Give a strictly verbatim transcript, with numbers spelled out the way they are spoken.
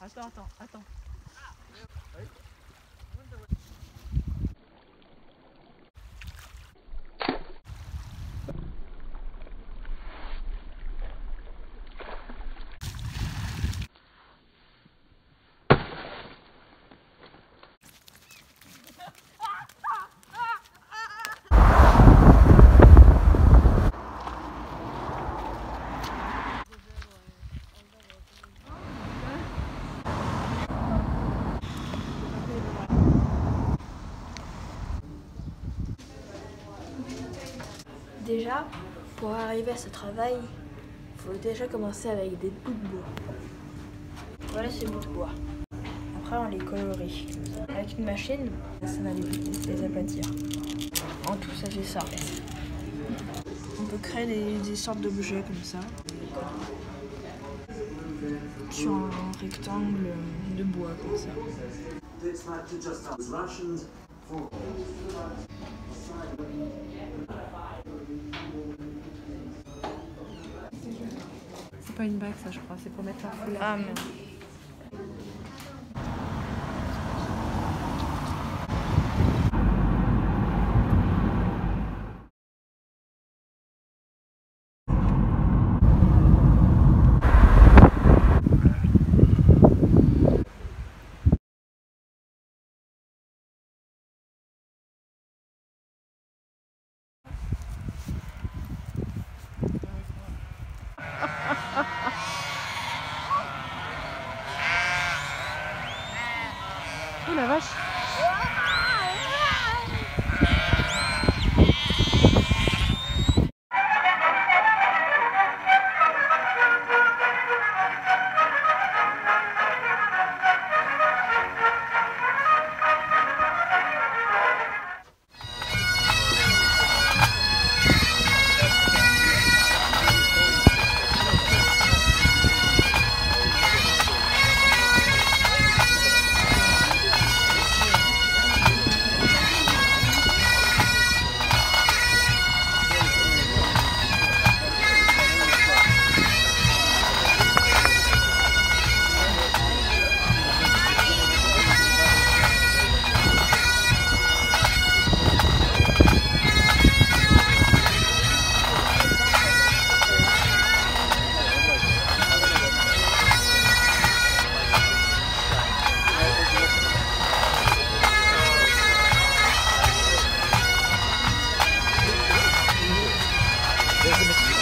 Attends, attends, attends. Déjà, pour arriver à ce travail, il faut déjà commencer avec des bouts de bois. Voilà ces bouts de bois. Après, on les colorie. Avec une machine, ça va les, les aplatir. En tout, ça fait ça. On peut créer des, des sortes d'objets comme ça, sur un rectangle de bois comme ça. C'est pas une bague ça je crois, c'est pour mettre un foulard. Ah, mais... Oh la vache! There's a